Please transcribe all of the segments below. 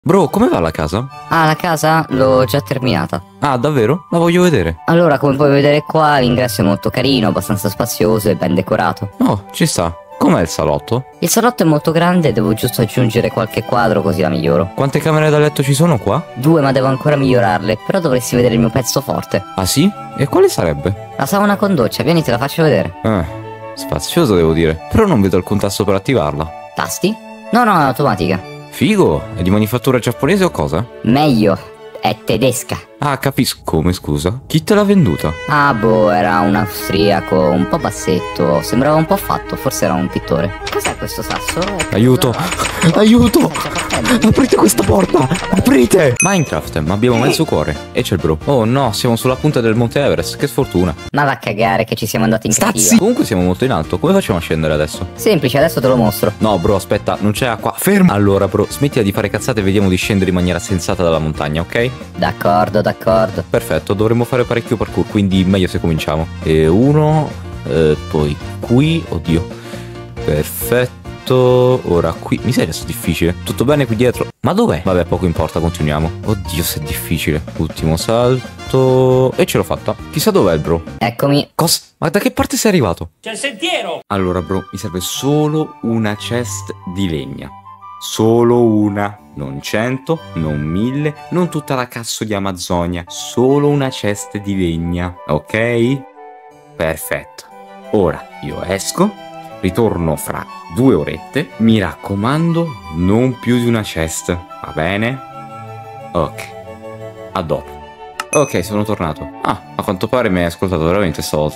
Bro, come va la casa? Ah, la casa l'ho già terminata. Ah, davvero? La voglio vedere. Allora, come puoi vedere qua, l'ingresso è molto carino, abbastanza spazioso e ben decorato. Oh, ci sta. Com'è il salotto? Il salotto è molto grande, devo giusto aggiungere qualche quadro così la miglioro. Quante camere da letto ci sono qua? 2, ma devo ancora migliorarle, però dovresti vedere il mio pezzo forte. Ah sì? E quale sarebbe? La sauna con doccia, vieni te la faccio vedere. Spazioso devo dire. Però non vedo alcun tasto per attivarla. Tasti? No, è automatica. Figo! È di manifattura giapponese o cosa? Meglio, è tedesca. Ah, capisco. Come, scusa? Chi te l'ha venduta? Ah, boh, era un austriaco, un po' bassetto, sembrava un po' fatto, forse era un pittore. Cos'è questo sasso? Aiuto! Aiuto! Aprite questa porta! Aprite! Minecraft, ma abbiamo mezzo cuore. E c'è il bro. Oh no, siamo sulla punta del Monte Everest, che sfortuna. Ma va a cagare che ci siamo andati in cattiva. Comunque siamo molto in alto, come facciamo a scendere adesso? Semplice, adesso te lo mostro. No bro, aspetta, non c'è acqua. Fermo! Allora bro, smettila di fare cazzate e vediamo di scendere in maniera sensata dalla montagna, ok? D'accordo. Perfetto, dovremmo fare parecchio parkour, quindi meglio se cominciamo. E uno, poi qui, oddio. Perfetto. Ora qui, miseria, sto difficile. Tutto bene qui dietro? Ma dov'è? Vabbè, poco importa, continuiamo. Oddio, se è difficile. Ultimo salto. E ce l'ho fatta. Chissà dov'è il bro. Eccomi. Cosa? Ma da che parte sei arrivato? C'è il sentiero! Allora bro, mi serve solo una chest di legna. Solo una. Non 100, non 1000, non tutta la cazzo di Amazzonia. Solo una chest di legna. Ok? Perfetto. Ora io esco. Ritorno fra 2 orette. Mi raccomando, non più di una chest. Va bene? Ok. A dopo. Ok, sono tornato. Ah, a quanto pare mi hai ascoltato veramente stavolta.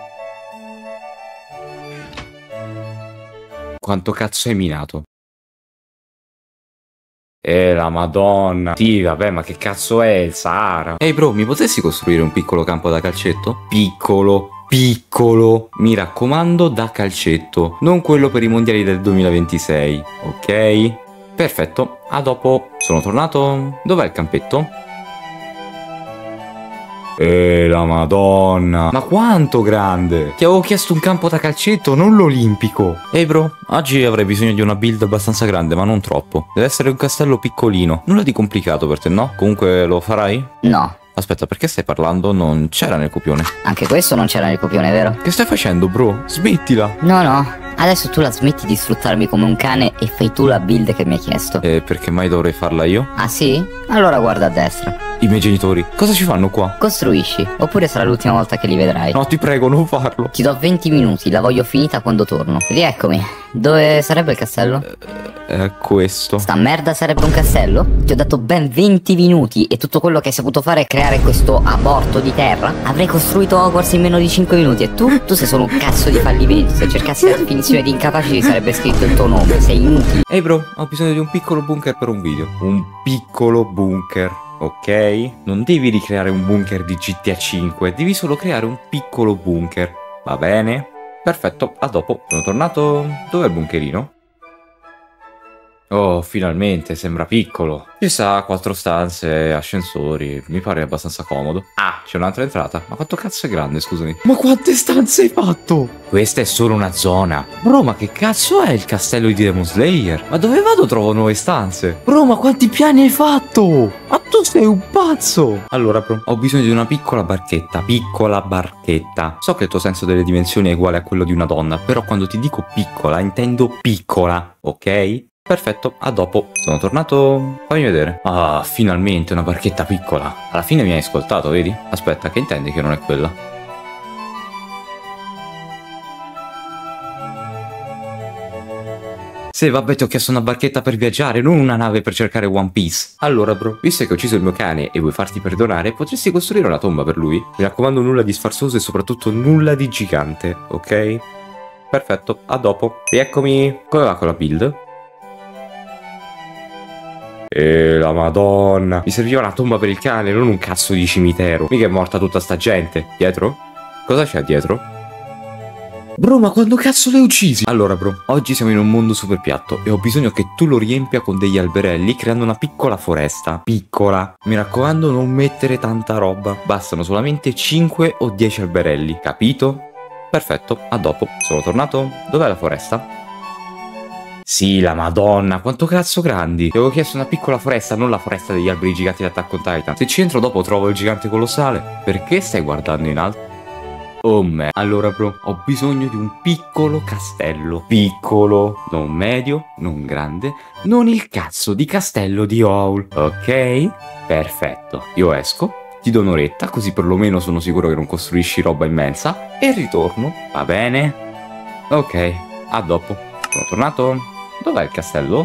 Quanto cazzo hai minato? La madonna. Sì, vabbè, ma che cazzo è il Sahara? Ehi bro, mi potessi costruire un piccolo campo da calcetto? Piccolo. Mi raccomando, da calcetto. Non quello per i mondiali del 2026, ok? Perfetto, a dopo. Sono tornato. Dov'è il campetto? La madonna. Ma quanto grande. Ti avevo chiesto un campo da calcetto, non l'olimpico. Ehi bro, oggi avrei bisogno di una build abbastanza grande, ma non troppo. Deve essere un castello piccolino. Nulla di complicato per te, no? Comunque lo farai? No. Aspetta, perché stai parlando? Non c'era nel copione. Anche questo non c'era nel copione, vero? Che stai facendo, bro? Smettila. No. Adesso tu la smetti di sfruttarmi come un cane e fai tu la build che mi hai chiesto. E perché mai dovrei farla io? Ah sì? Allora guarda a destra. I miei genitori, cosa ci fanno qua? Costruisci, oppure sarà l'ultima volta che li vedrai. No, ti prego, non farlo. Ti do 20 minuti, la voglio finita quando torno. Rieccomi. Dove sarebbe il castello? Questo. Sta merda sarebbe un castello? Ti ho dato ben 20 minuti e tutto quello che hai saputo fare è creare questo aborto di terra? Avrei costruito Hogwarts in meno di 5 minuti e tu sei solo un cazzo di fallimento. Se cercassi la definizione di incapace ci sarebbe scritto il tuo nome, sei inutile. Ehi bro, ho bisogno di un piccolo bunker per un video. Un piccolo bunker, ok? Non devi ricreare un bunker di GTA 5, devi solo creare un piccolo bunker, va bene? Perfetto, a dopo. Sono tornato. Dov'è il bunkerino? Oh, finalmente, sembra piccolo. Ci sa, 4 stanze, ascensori, mi pare abbastanza comodo. Ah, c'è un'altra entrata. Ma quanto cazzo è grande, scusami. Ma quante stanze hai fatto? Questa è solo una zona. Bro, ma che cazzo è il castello di Demon Slayer? Ma dove vado trovo nuove stanze? Bro, ma quanti piani hai fatto? Ma tu sei un pazzo! Allora, bro, ho bisogno di una piccola barchetta. Piccola barchetta. So che il tuo senso delle dimensioni è uguale a quello di una donna, però quando ti dico piccola, intendo piccola, ok? Perfetto, a dopo. Sono tornato. Fammi vedere. Ah, finalmente una barchetta piccola. Alla fine mi hai ascoltato, vedi? Aspetta, che intendi che non è quella? Sì, vabbè, ti ho chiesto una barchetta per viaggiare, non una nave per cercare One Piece. Allora, bro, visto che ho ucciso il mio cane e vuoi farti perdonare, potresti costruire una tomba per lui? Mi raccomando, nulla di sfarzoso e soprattutto nulla di gigante, ok? Perfetto, a dopo. Rieccomi. Come va con la build? La madonna. Mi serviva una tomba per il cane, non un cazzo di cimitero. Mica è morta tutta sta gente. Dietro? Cosa c'è dietro? Bro, ma quando cazzo li hai uccisi? Allora bro, oggi siamo in un mondo super piatto e ho bisogno che tu lo riempia con degli alberelli creando una piccola foresta. Piccola. Mi raccomando, non mettere tanta roba. Bastano solamente 5 o 10 alberelli, capito? Perfetto, a dopo. Sono tornato. Dov'è la foresta? Sì, la Madonna, quanto cazzo grandi. Ti avevo chiesto una piccola foresta, non la foresta degli alberi giganti di Attack on Titan. Se ci entro dopo trovo il gigante colossale. Perché stai guardando in alto? Oh me. Allora bro, ho bisogno di un piccolo castello. Piccolo, non medio, non grande, non il cazzo di castello di Howl. Ok? Perfetto. Io esco, ti do un'oretta, così perlomeno sono sicuro che non costruisci roba immensa. E ritorno. Va bene? Ok, a dopo. Sono tornato. Dov'è il castello?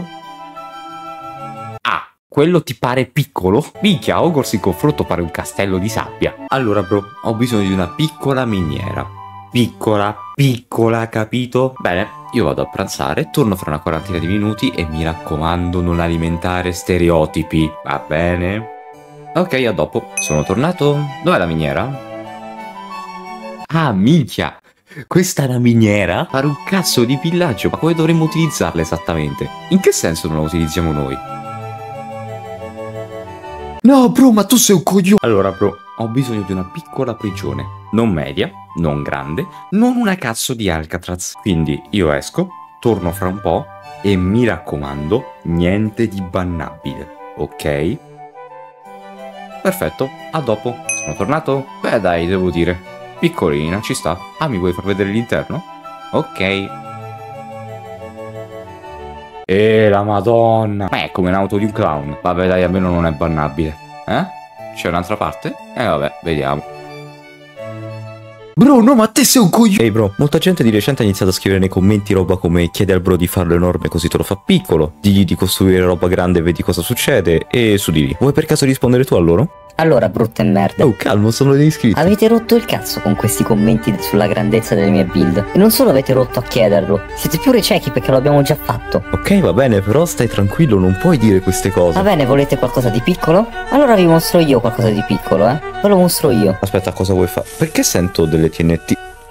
Ah, quello ti pare piccolo? Minchia, Hogwarts in confronto pare un castello di sabbia. Allora bro, ho bisogno di una piccola miniera. Piccola, capito? Bene, io vado a pranzare, torno fra una quarantina di minuti e mi raccomando non alimentare stereotipi, va bene? Ok, a dopo. Sono tornato. Dov'è la miniera? Ah, minchia! Questa è una miniera? Fare un cazzo di villaggio, ma come dovremmo utilizzarla esattamente? In che senso non la utilizziamo noi? No, bro, ma tu sei un coglione! Allora, bro, ho bisogno di una piccola prigione. Non media, non grande, non una cazzo di Alcatraz. Quindi io esco, torno fra un po' e mi raccomando, niente di bannabile, ok? Perfetto, a dopo. Sono tornato? Beh dai, devo dire. Piccolina, ci sta. Ah, mi vuoi far vedere l'interno? Ok. La Madonna. Ma è come un'auto di un clown. Vabbè dai, almeno non è bannabile. C'è un'altra parte? Vabbè, vediamo. Bro, no, ma te sei un coglione. Ehi bro, molta gente di recente ha iniziato a scrivere nei commenti roba come chiede al bro di farlo enorme così te lo fa piccolo, digli di costruire roba grande e vedi cosa succede, e su di lì. Vuoi per caso rispondere tu a loro? Allora, brutte merda. Oh, calmo, sono degli iscritti. Avete rotto il cazzo con questi commenti sulla grandezza delle mie build. E non solo avete rotto a chiederlo, siete pure ciechi perché lo abbiamo già fatto. Ok, va bene, però stai tranquillo, non puoi dire queste cose. Va bene, volete qualcosa di piccolo? Allora vi mostro io qualcosa di piccolo, Ve lo mostro io. Aspetta, cosa vuoi fare? Perché sento delle TNT?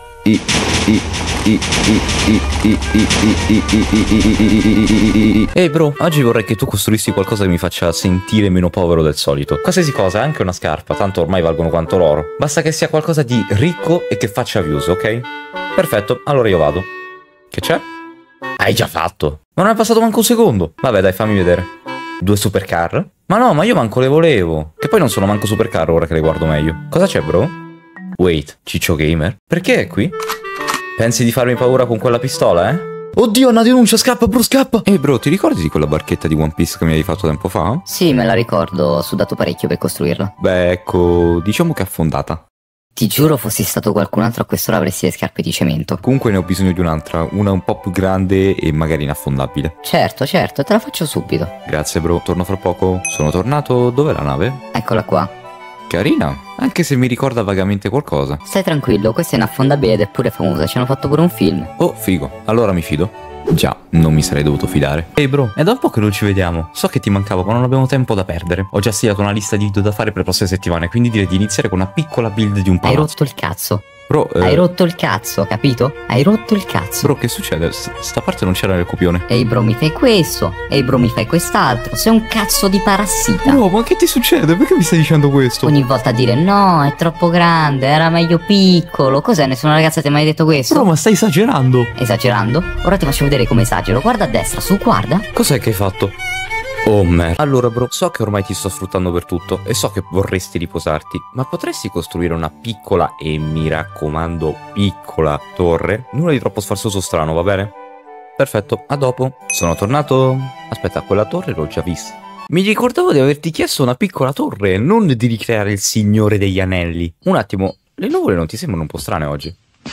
Ehi bro, oggi vorrei che tu costruissi qualcosa che mi faccia sentire meno povero del solito. Qualsiasi cosa, anche una scarpa, tanto ormai valgono quanto l'oro. Basta che sia qualcosa di ricco e che faccia views, ok? Perfetto, allora io vado. Che c'è? Hai già fatto? Ma non è passato manco un secondo. Vabbè dai, fammi vedere. 2 supercar? Ma no, ma io manco le volevo. Che poi non sono manco supercar ora che le guardo meglio. Cosa c'è bro? Wait, Ciccio Gamer? Perché è qui? Pensi di farmi paura con quella pistola, Oddio, una denuncia, scappa bro, scappa! Ehi bro, ti ricordi di quella barchetta di One Piece che mi hai fatto tempo fa? Sì, me la ricordo, ho sudato parecchio per costruirla. Beh, ecco, diciamo che è affondata. Ti giuro, fossi stato qualcun altro a quest'ora avresti le scarpe di cemento. Comunque ne ho bisogno di un'altra, una un po' più grande e magari inaffondabile. Certo, te la faccio subito. Grazie bro, torno fra poco. Sono tornato, dov'è la nave? Eccola qua. Carina, anche se mi ricorda vagamente qualcosa. Stai tranquillo, questa è inaffondabile ed è pure famosa, ci hanno fatto pure un film. Oh, figo, allora mi fido. Già, non mi sarei dovuto fidare. Ehi bro, è da un po' che non ci vediamo. So che ti mancavo, ma non abbiamo tempo da perdere. Ho già stilato una lista di video da fare per le prossime settimane, quindi direi di iniziare con una piccola build di un palazzo. Hai rotto il cazzo. Bro, hai rotto il cazzo, capito? Hai rotto il cazzo. Bro, che succede? Sta parte non c'era nel copione. Ehi bro, mi fai questo. Ehi bro, mi fai quest'altro. Sei un cazzo di parassita. Bro, ma che ti succede? Perché mi stai dicendo questo? Ogni volta a dire no, è troppo grande, era meglio piccolo. Cos'è? Nessuna ragazza ti ha mai detto questo? Bro, ma stai esagerando. Esagerando? Ora ti faccio vedere come esagero. Guarda a destra, su, guarda. Cos'è che hai fatto? Oh merda. Allora bro, so che ormai ti sto sfruttando per tutto e so che vorresti riposarti, ma potresti costruire una piccola e mi raccomando piccola torre? Nulla di troppo sfarzoso strano, va bene? Perfetto, a dopo. Sono tornato. Aspetta, quella torre l'ho già vista. Mi ricordavo di averti chiesto una piccola torre, non di ricreare il Signore degli Anelli. Un attimo, le nuvole non ti sembrano un po' strane oggi?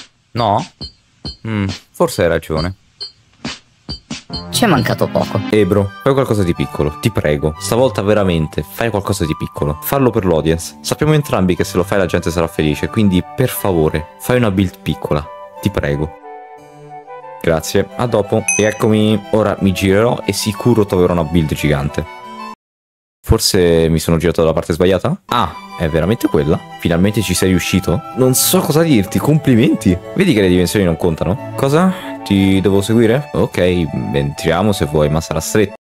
No? Forse hai ragione. Ci è mancato poco. Bro, fai qualcosa di piccolo, ti prego. Stavolta veramente, fai qualcosa di piccolo. Fallo per l'audience. Sappiamo entrambi che se lo fai la gente sarà felice, quindi per favore, fai una build piccola. Ti prego. Grazie, a dopo. E eccomi, ora mi girerò e sicuro troverò una build gigante. Forse mi sono girato dalla parte sbagliata? Ah, è veramente quella? Finalmente ci sei riuscito? Non so cosa dirti, complimenti. Vedi che le dimensioni non contano? Cosa? Ti devo seguire? Ok, entriamo se vuoi, ma sarà stretto.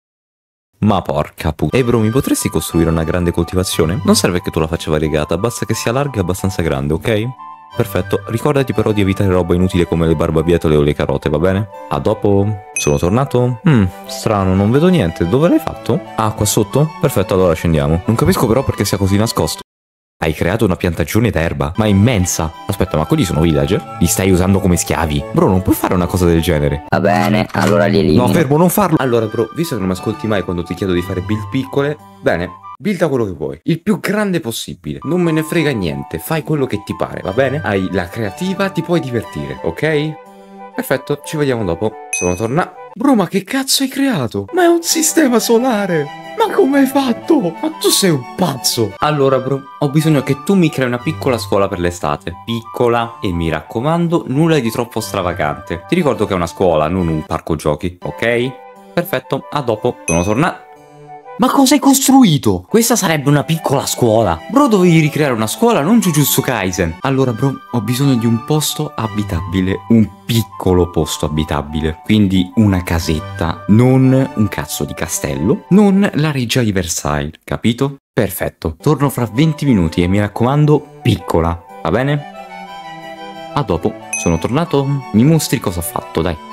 Ma porca puttana. Bro, mi potresti costruire una grande coltivazione? Non serve che tu la faccia variegata, basta che sia larga e abbastanza grande, ok? Perfetto, ricordati però di evitare roba inutile come le barbabietole o le carote, va bene? A dopo. Sono tornato? Strano, non vedo niente. Dove l'hai fatto? Ah, qua sotto? Perfetto, allora scendiamo. Non capisco però perché sia così nascosto. Hai creato una piantagione d'erba, ma immensa. Aspetta, ma quelli sono villager? Li stai usando come schiavi? Bro, non puoi fare una cosa del genere. Va bene, allora li elimino. No, fermo, non farlo. Allora, bro, visto che non mi ascolti mai quando ti chiedo di fare build piccole, bene, builda quello che vuoi. Il più grande possibile. Non me ne frega niente. Fai quello che ti pare, va bene? Hai la creativa, ti puoi divertire, ok? Perfetto, ci vediamo dopo. Sono tornato. Bro, ma che cazzo hai creato? Ma è un sistema solare! Ma come hai fatto? Ma tu sei un pazzo! Allora, bro, ho bisogno che tu mi crei una piccola scuola per l'estate. Piccola, e mi raccomando, nulla di troppo stravagante. Ti ricordo che è una scuola, non un parco giochi, ok? Perfetto, a dopo. Sono tornato. Ma cosa hai costruito? Questa sarebbe una piccola scuola. Bro, dovevi ricreare una scuola, non Jujutsu Kaisen. Allora, bro, ho bisogno di un posto abitabile. Un piccolo posto abitabile. Quindi una casetta, non un cazzo di castello, non la reggia di Versailles, capito? Perfetto. Torno fra 20 minuti e mi raccomando, piccola. Va bene? A dopo. Sono tornato. Mi mostri cosa ho fatto, dai.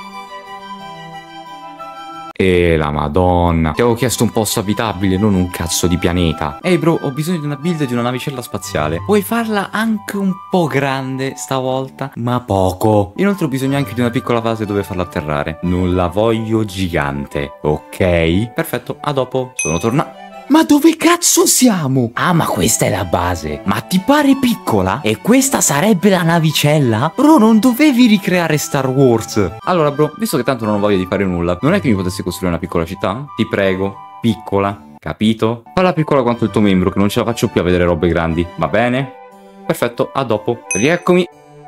E la madonna. Ti avevo chiesto un posto abitabile, non un cazzo di pianeta. Ehi bro, ho bisogno di una build di una navicella spaziale. Puoi farla anche un po' grande stavolta, ma poco. Inoltre ho bisogno anche di una piccola base dove farla atterrare. Non la voglio gigante, ok? Perfetto, a dopo. Sono tornato. Ma dove cazzo siamo? Ah, ma questa è la base. Ma ti pare piccola? E questa sarebbe la navicella? Bro, non dovevi ricreare Star Wars. Allora, bro, visto che tanto non ho voglia di fare nulla, non è che mi potessi costruire una piccola città? Ti prego, piccola, capito? Falla piccola quanto il tuo membro, che non ce la faccio più a vedere robe grandi, va bene? Perfetto, a dopo. Rieccomi.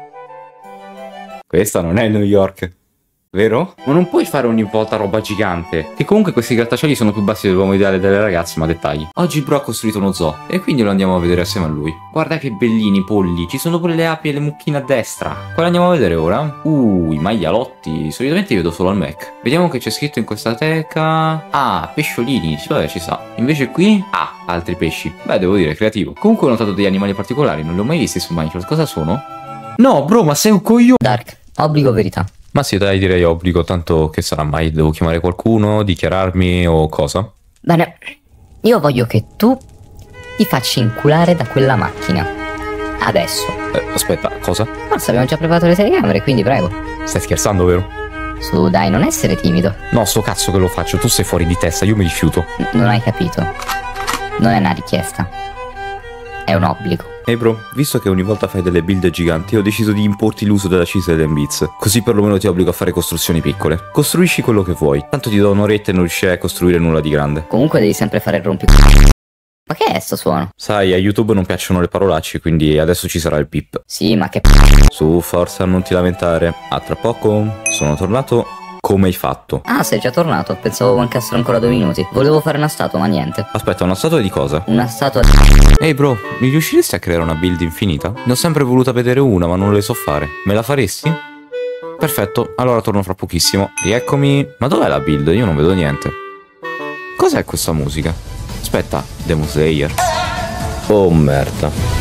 Questa non è New York, vero? Ma non puoi fare ogni volta roba gigante. Che comunque questi grattacieli sono più bassi dell'uomo ideale delle ragazze, ma dettagli. Oggi bro ha costruito uno zoo e quindi lo andiamo a vedere assieme a lui. Guarda che bellini i polli. Ci sono pure le api e le mucchine a destra. Quale andiamo a vedere ora? I maialotti. Solitamente li vedo solo al Mac. Vediamo che c'è scritto in questa teca. Ah, pesciolini. Vabbè, ci sta. Invece qui altri pesci. Beh, devo dire, creativo. Comunque ho notato degli animali particolari. Non li ho mai visti su Minecraft. Cosa sono? No, bro, ma sei un coglione. Dark, obbligo verità. Ma sì, dai, direi obbligo, tanto che sarà mai? Devo chiamare qualcuno, dichiararmi o cosa? Bene, io voglio che tu ti faccia inculare da quella macchina. Adesso. Aspetta, cosa? Forse abbiamo già preparato le telecamere, quindi prego. Stai scherzando, vero? Su, dai, non essere timido. No, sto cazzo che lo faccio, tu sei fuori di testa, io mi rifiuto. Non hai capito. Non è una richiesta. È un obbligo. Ehi bro, visto che ogni volta fai delle build giganti, ho deciso di importi l'uso della cisa e bits. Così perlomeno ti obbligo a fare costruzioni piccole. Costruisci quello che vuoi. Tanto ti do un'oretta e non riuscirai a costruire nulla di grande. Comunque devi sempre fare il rompi. Ma che è sto suono? Sai, a YouTube non piacciono le parolacce, quindi adesso ci sarà il pip. Sì, ma che Su, forza, non ti lamentare. A tra poco. Sono tornato. Come hai fatto? Ah, sei già tornato? Pensavo mancassero ancora 2 minuti. Volevo fare una statua, ma niente. Aspetta, una statua di cosa? Una statua. Ehi bro, mi riusciresti a creare una build infinita? Ne ho sempre voluta vedere una, ma non le so fare. Me la faresti? Perfetto, allora torno fra pochissimo. Rieccomi. Ma dov'è la build? Io non vedo niente. Cos'è questa musica? Aspetta, Demon Slayer. Oh merda.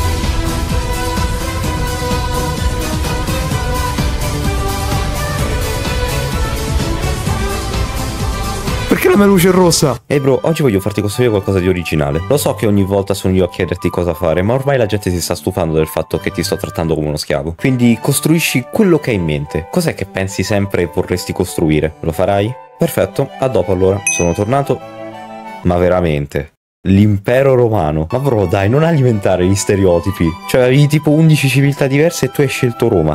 Perché la mia luce è rossa? Ehi bro, oggi voglio farti costruire qualcosa di originale. Lo so che ogni volta sono io a chiederti cosa fare, ma ormai la gente si sta stufando del fatto che ti sto trattando come uno schiavo. Quindi costruisci quello che hai in mente. Cos'è che pensi sempre e vorresti costruire? Lo farai? Perfetto, a dopo allora. Sono tornato. Ma veramente? L'impero romano. Ma bro, dai, non alimentare gli stereotipi. Cioè, avevi tipo 11 civiltà diverse e tu hai scelto Roma.